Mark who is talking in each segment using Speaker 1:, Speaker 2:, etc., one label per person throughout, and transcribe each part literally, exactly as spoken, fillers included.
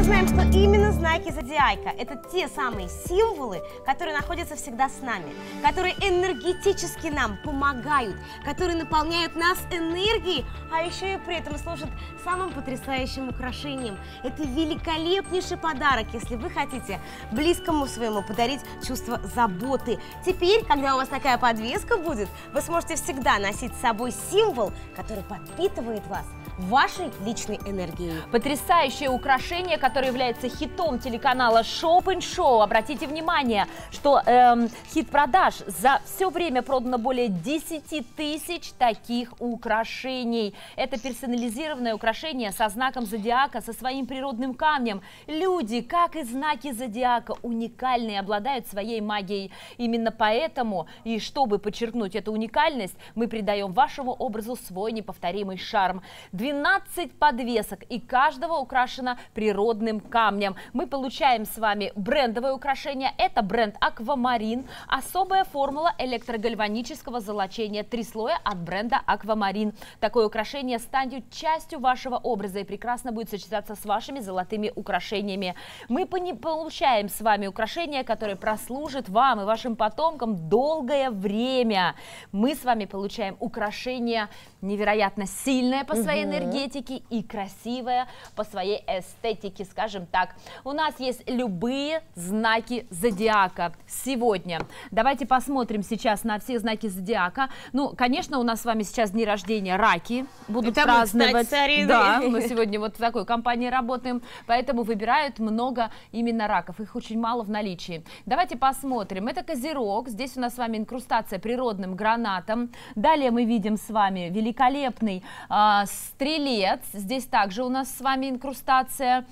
Speaker 1: знаем, что именно знаки зодиака – это те самые символы, которые находятся всегда с нами, которые энергетически нам помогают, которые наполняют нас энергией, а еще и при этом служат самым потрясающим украшением. Это великолепнейший подарок, если вы хотите близкому своему подарить чувство заботы. Теперь, когда у вас такая подвеска будет, вы сможете всегда носить с собой символ, который подпитывает вас вашей личной энергией.
Speaker 2: Потрясающее украшение, которое является хитом телеканала Shop and Show. Обратите внимание, что эм, хит продаж. За все время продано более десяти тысяч таких украшений. Это персонализированное украшение со знаком зодиака, со своим природным камнем. Люди, как и знаки зодиака, уникальные, обладают своей магией. Именно поэтому, и чтобы подчеркнуть эту уникальность, мы придаем вашему образу свой неповторимый шарм. двенадцать подвесок, и каждого украшено природным камнем. Мы получаем с вами брендовое украшение. Это бренд Аквамарин. Особая формула электрогальванического золочения. Три слоя от бренда Аквамарин. Такое украшение станет частью вашего образа и прекрасно будет сочетаться с вашими золотыми украшениями. Мы получаем с вами украшение, которое прослужит вам и вашим потомкам долгое время. Мы с вами получаем украшение невероятно сильное по своей энергии, энергетики и красивая по своей эстетике, скажем так. У нас есть любые знаки зодиака сегодня. Давайте посмотрим сейчас на все знаки зодиака. Ну, конечно, у нас с вами сейчас дни рождения раки будут
Speaker 1: Это
Speaker 2: праздновать.
Speaker 1: Мы,
Speaker 2: да, мы сегодня вот в такой компании работаем, поэтому выбирают много именно раков. Их очень мало в наличии. Давайте посмотрим. Это Козерог. Здесь у нас с вами инкрустация природным гранатом. Далее мы видим с вами великолепный э, Стрелец, здесь также у нас с вами инкрустация,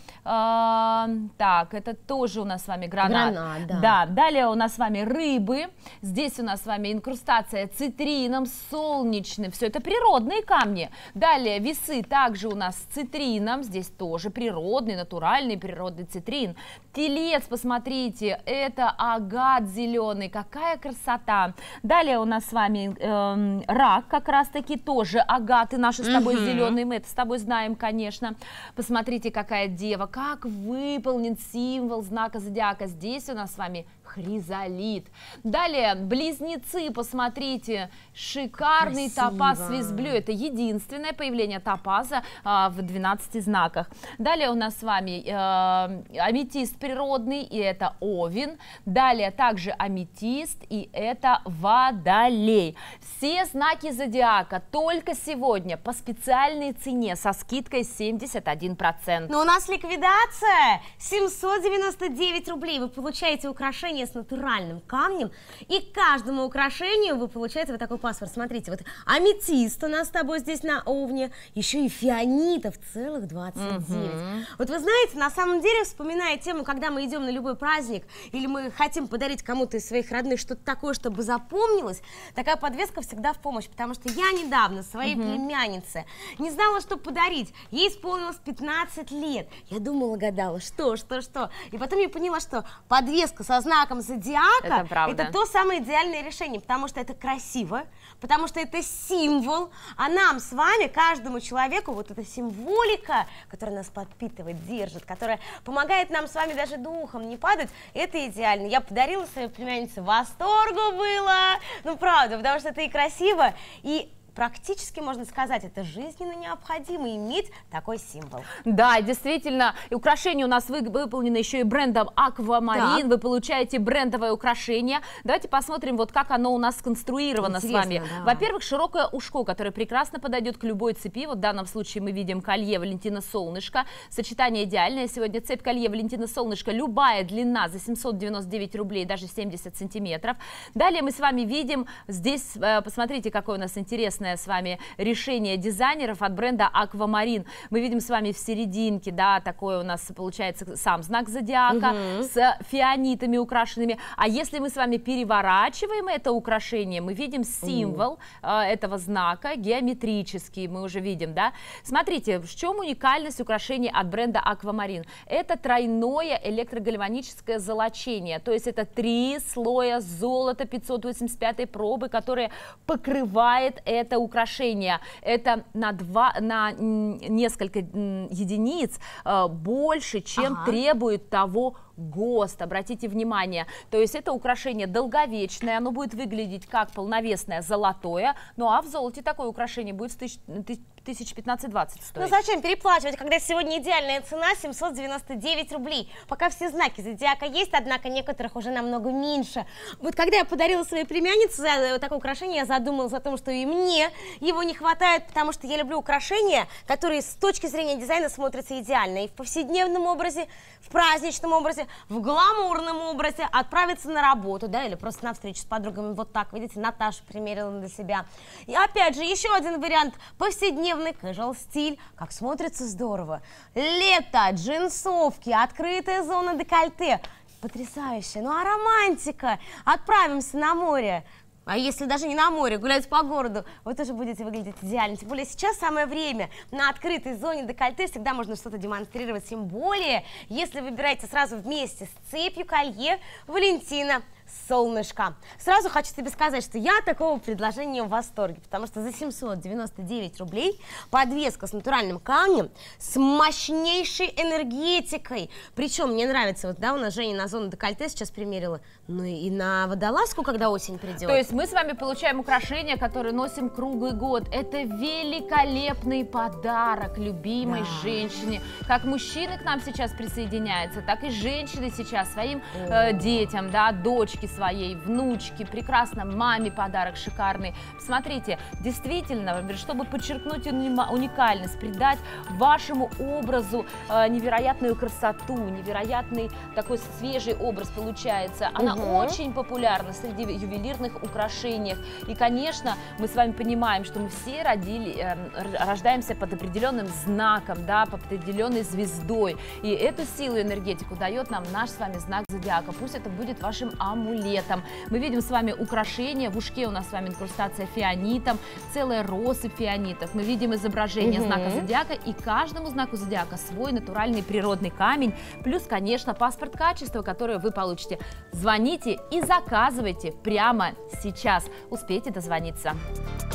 Speaker 2: а, так, это тоже у нас с вами гранат.
Speaker 1: Гранат, да.
Speaker 2: Да, далее у нас с вами рыбы, здесь у нас с вами инкрустация цитрином, солнечным, все это природные камни. Далее весы также у нас с цитрином, здесь тоже природный, натуральный природный цитрин. Телец, посмотрите, это агат зеленый, какая красота. Далее у нас с вами э, рак, как раз таки тоже агаты наши с тобой зеленые. Мы это с тобой знаем, конечно. Посмотрите, какая дева, как выполнен символ знака зодиака. Здесь у нас с вами хризолит. Далее близнецы, посмотрите, шикарный
Speaker 1: Красиво.
Speaker 2: Топаз Свисблю. Это единственное появление топаза а, в двенадцати знаках. Далее у нас с вами э, аметист природный, и это Овен. Далее также аметист, и это Водолей. Все знаки зодиака только сегодня по специальной цене со скидкой семьдесят один процент.
Speaker 1: Но у нас ликвидация семьсот девяносто девять рублей. Вы получаете украшение с натуральным камнем, и к каждому украшению вы получаете вот такой паспорт. Смотрите, вот аметист у нас с тобой здесь на овне, еще и фианитов целых двадцать девять. Mm-hmm. Вот вы знаете, на самом деле, вспоминая тему, когда мы идем на любой праздник, или мы хотим подарить кому-то из своих родных что-то такое, чтобы запомнилось, такая подвеска всегда в помощь, потому что я недавно своей mm-hmm. племяннице не знала, что подарить. Ей исполнилось пятнадцать лет. Я думала, гадала, что, что, что. И потом я поняла, что подвеска со знаком зодиака
Speaker 2: это,
Speaker 1: это то самое идеальное решение, потому что это красиво, потому что это символ, а нам с вами, каждому человеку, вот эта символика, которая нас подпитывает, держит, которая помогает нам с вами даже духом не падать, это идеально. Я подарила своей племяннице, восторгу было, ну правда, потому что это и красиво, и практически, можно сказать, это жизненно необходимо иметь такой символ.
Speaker 2: Да, действительно, украшения у нас вы, выполнены еще и брендом Аквамарин. Вы получаете брендовое украшение. Давайте посмотрим, вот как оно у нас сконструировано. Интересно, с вами. Да. Во-первых, широкое ушко, которое прекрасно подойдет к любой цепи. Вот в данном случае мы видим колье Валентина Солнышко. Сочетание идеальное. Сегодня цепь колье Валентина Солнышко. Любая длина за семьсот девяносто девять рублей, даже семьдесят сантиметров. Далее мы с вами видим здесь, посмотрите, какой у нас интересный с вами решение дизайнеров от бренда Аквамарин. Мы видим с вами в серединке, да, такой у нас получается сам знак зодиака угу. с фианитами украшенными. А если мы с вами переворачиваем это украшение, мы видим символ э, этого знака геометрический, мы уже видим, да. Смотрите, в чем уникальность украшений от бренда Аквамарин? Это тройное электрогальваническое золочение, то есть это три слоя золота пятьсот восемьдесят пятой пробы, которое покрывает это это украшение, это на, два, на несколько единиц э, больше, чем
Speaker 1: ага.
Speaker 2: требует того ГОСТ, обратите внимание. То есть это украшение долговечное, оно будет выглядеть как полновесное золотое, ну а в золоте такое украшение будет тысяча пятнадцать-двадцать стоить.
Speaker 1: Ну зачем переплачивать, когда сегодня идеальная цена семьсот девяносто девять рублей? Пока все знаки зодиака есть, однако некоторых уже намного меньше. Вот когда я подарила своей племяннице такое украшение, я задумалась о том, что и мне его не хватает, потому что я люблю украшения, которые с точки зрения дизайна смотрятся идеально. И в повседневном образе, в праздничном образе, в гламурном образе, отправиться на работу, да, или просто на встречу с подругами, вот так, видите, Наташа примерила на себя. И опять же, еще один вариант, повседневный casual стиль, как смотрится здорово. Лето, джинсовки, открытая зона декольте, потрясающе. Ну а романтика, отправимся на море. А если даже не на море, гулять по городу, вы тоже будете выглядеть идеально. Тем более сейчас самое время. На открытой зоне декольте всегда можно что-то демонстрировать. Тем более, если выбираете сразу вместе с цепью, колье, Валентина, солнышко. Сразу хочу тебе сказать, что я от такого предложения в восторге, потому что за семьсот девяносто девять рублей подвеска с натуральным камнем, с мощнейшей энергетикой. Причем мне нравится, вот да, у нас Женя на зону декольте сейчас примерила, ну и на водолазку, когда осень придет.
Speaker 2: То есть мы с вами получаем украшения, которые носим круглый год. Это великолепный подарок любимой да. женщине. Как мужчины к нам сейчас присоединяются, так и женщины сейчас своим э, детям, да, дочке своей, внучке, прекрасно, маме подарок шикарный. Смотрите, действительно, чтобы подчеркнуть уникальность, придать вашему образу э, невероятную красоту, невероятный такой свежий образ получается. Она угу. очень популярна среди ювелирных украшений. И, конечно, мы с вами понимаем, что мы все родили, э, рождаемся под определенным знаком, да, под определенной звездой. И эту силу и энергетику дает нам наш с вами знак зодиака. Пусть это будет вашим амулетом. Летом. Мы видим с вами украшения, в ушке у нас с вами инкрустация фианитом, целая россыпь фианитов. Мы видим изображение угу. знака зодиака, и каждому знаку зодиака свой натуральный природный камень, плюс, конечно, паспорт качества, который вы получите. Звоните и заказывайте прямо сейчас. Успейте дозвониться.